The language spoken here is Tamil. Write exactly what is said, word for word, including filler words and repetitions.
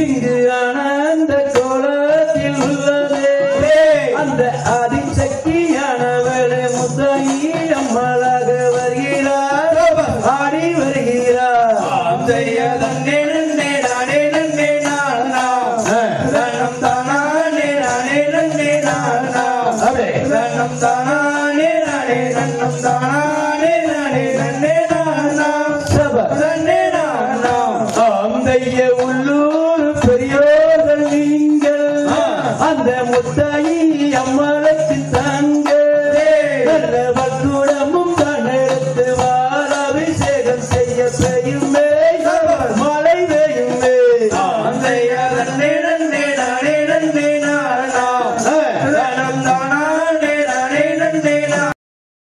இங்கு ஆனந்த கோலத்தில் உள்ளதே அந்த ஆதிசக்தியானவளே முத்தாயி அம்மளாக வருகிறார் ஆடி வருகிறார் ஜெய தன்னே நன்னே நானே நன்னே நானா தனம் தானே நானே நன்னே நானா அவே தனம் தானே நானே நன்னம் தானே நானே நன்னே நானா சப நன்னே நானா அந்தைய உள்ளூர் பெரியோர்கள் நீங்கள் அந்த முத்தாயி அம்மளுக்கு தாங்க நல்ல வக்குடமும் தான் எடுத்து வார அபிஷேகம் செய்ய பெய்யுமே மழை பெய்யுமே அந்தைய நன்னே நன்னே